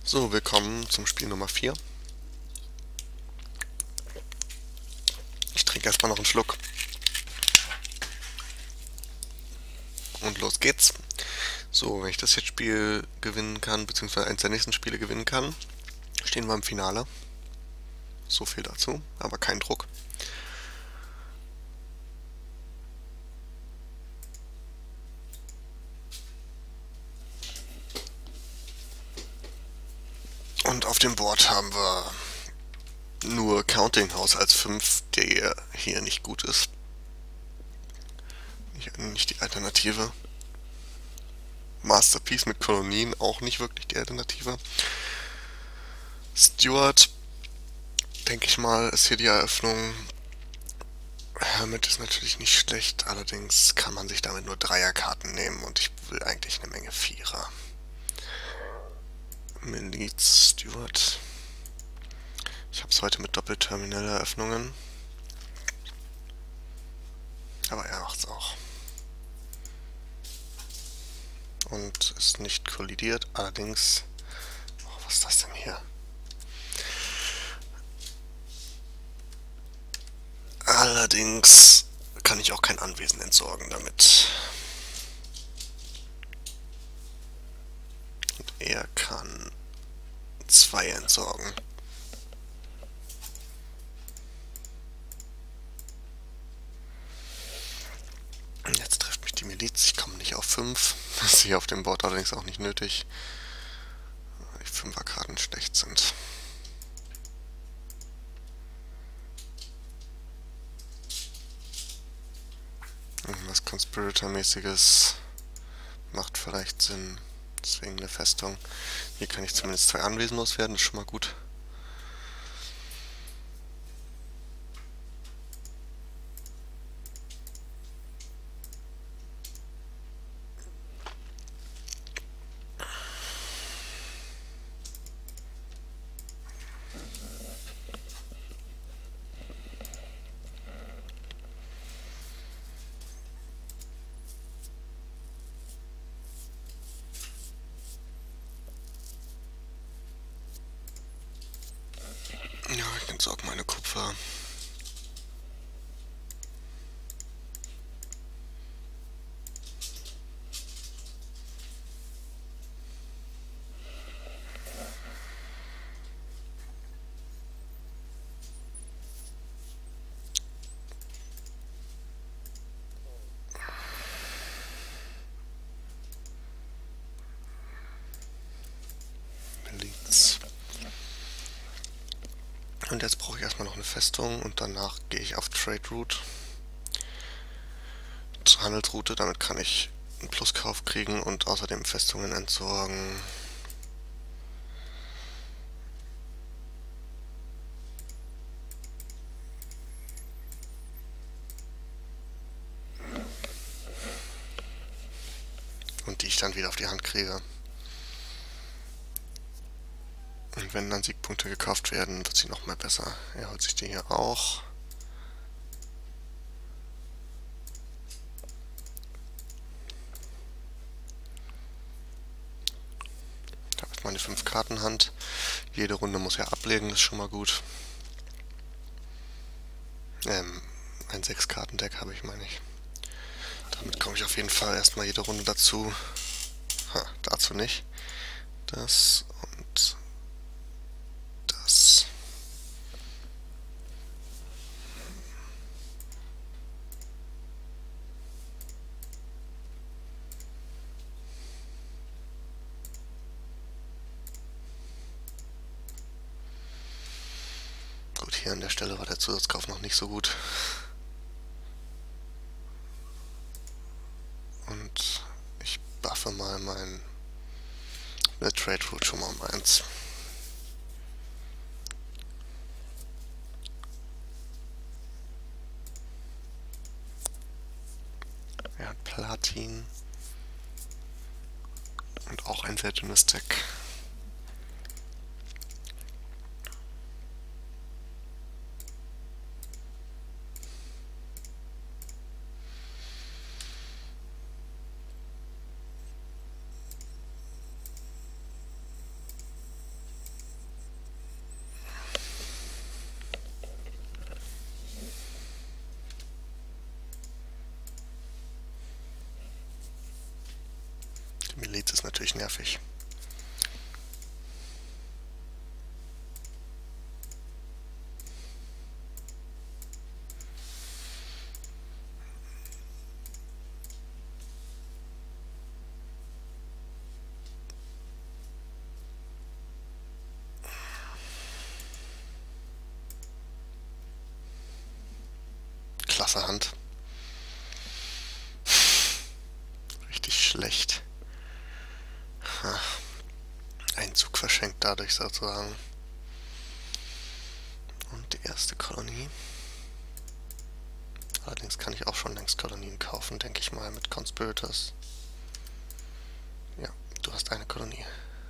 So, willkommen zum Spiel Nummer 4. Ich trinke erstmal noch einen Schluck. Und los geht's. So, wenn ich das jetzt Spiel gewinnen kann, beziehungsweise eins der nächsten Spiele gewinnen kann, stehen wir im Finale. So viel dazu, aber kein Druck. Und auf dem Board haben wir nur Counting House als 5, der hier nicht gut ist. Nicht die Alternative. Masterpiece mit Kolonien auch nicht wirklich die Alternative. Steward, denke ich mal, ist hier die Eröffnung. Hermit ist natürlich nicht schlecht, allerdings kann man sich damit nur Dreierkarten nehmen und ich will eigentlich eine Menge Vierer. Miliz, Steward. Ich habe es heute mit doppelterminelle Eröffnungen. Aber er macht's auch. Und ist nicht kollidiert, allerdings... Oh, was ist das denn hier? Allerdings kann ich auch kein Anwesen entsorgen damit. Und er kann 2 entsorgen. Jetzt trifft mich die Miliz, ich komme nicht auf 5. Das ist hier auf dem Board allerdings auch nicht nötig, weil die 5er-Karten schlecht sind. Irgendwas Conspirator-mäßiges macht vielleicht Sinn. Deswegen eine Festung. Hier kann ich zumindest 2 Anwesen loswerden, das ist schon mal gut. Ja, ich entsorge meine Kupfer. Miliz. Und jetzt brauche ich erstmal noch eine Festung und danach gehe ich auf Trade Route. Zur Handelsroute, damit kann ich einen Pluskauf kriegen und außerdem Festungen entsorgen. Und die ich dann wieder auf die Hand kriege. Und wenn dann Siegpunkte gekauft werden, wird sie noch mal besser. Er holt sich die hier auch. Ich habe jetzt meine 5 Kartenhand. Jede Runde muss er ablegen, das ist schon mal gut. Ein 6-Karten-Deck habe ich, meine ich. Damit komme ich auf jeden Fall erstmal jede Runde dazu. Dazu nicht. Das und das. Gut, hier an der Stelle war der Zusatzkauf noch nicht so gut. Und ich buffe mal meine Trade Route schon mal um 1. Er hat Platin. Und auch ein sehr dünnes Deck. ist natürlich nervig. Klasse Hand. Richtig schlecht. Ein Zug verschenkt dadurch sozusagen. Und die erste Kolonie. Allerdings kann ich auch schon längst Kolonien kaufen, denke ich mal, mit Conspirators. Ja, du hast eine Kolonie.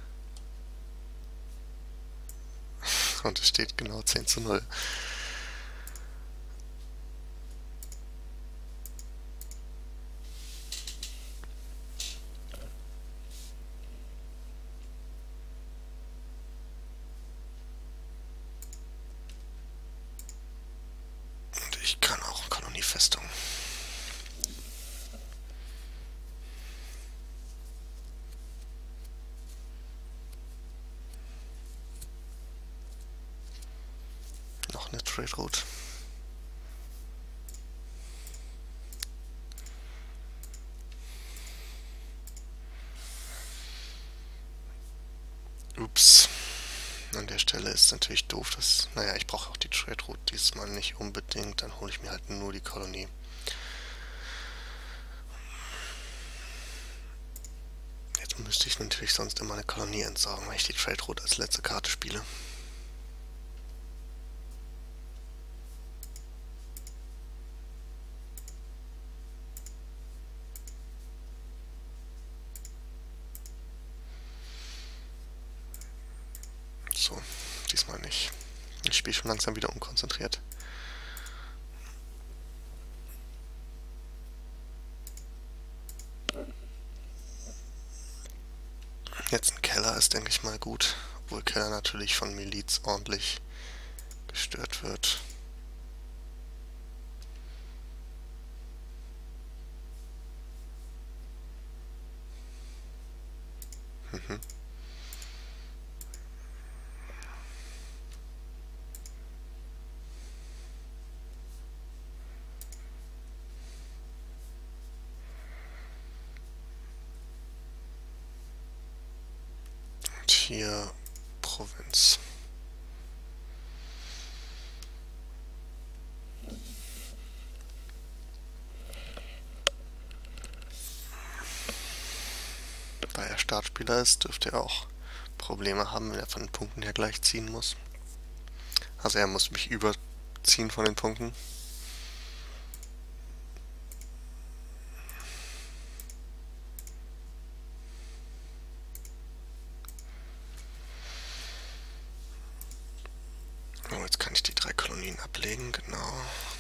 Und es steht genau 10:0. Und ich kann auch Koloniefestung. Noch eine Trade Route. Ups. An der Stelle ist natürlich doof, dass... Naja, ich brauche auch die Trade Route diesmal nicht unbedingt. Dann hole ich mir halt nur die Kolonie. Jetzt müsste ich natürlich sonst immer eine Kolonie entsorgen, weil ich die Trade Route als letzte Karte spiele. So, diesmal nicht. Ich spiele schon langsam wieder unkonzentriert. Jetzt ein Keller ist, denke ich mal, gut. Obwohl Keller natürlich von Miliz ordentlich gestört wird. Hier Provinz. Da er Startspieler ist, dürfte er auch Probleme haben, wenn er von den Punkten her gleich ziehen muss. Also er muss mich überziehen von den Punkten. Oh, jetzt kann ich die 3 Kolonien ablegen, genau.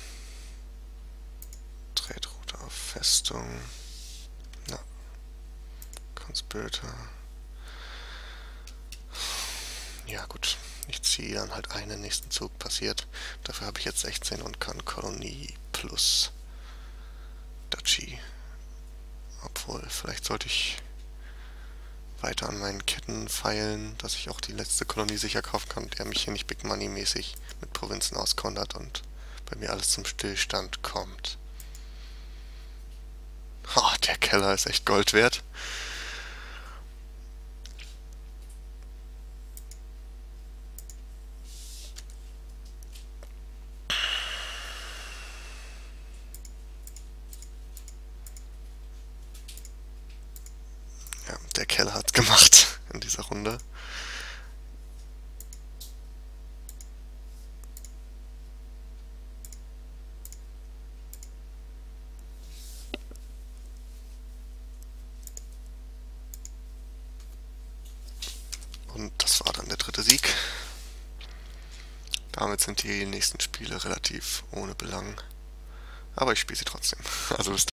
Trade-Route auf Festung. Ja. Conspirator. Ja gut, ich ziehe dann halt einen, nächsten Zug passiert. Dafür habe ich jetzt 16 und kann Kolonie plus Duchy. Obwohl, vielleicht sollte ich weiter an meinen Ketten feilen, dass ich auch die letzte Kolonie sicher kaufen kann, der mich hier nicht Big Money mäßig mit Provinzen auskontert und bei mir alles zum Stillstand kommt. Oh, der Keller ist echt Gold wert. Ja, der Keller hat's gemacht in dieser Runde. Und das war dann der 3. Sieg. Damit sind die nächsten Spiele relativ ohne Belang. Aber ich spiele sie trotzdem. Also bis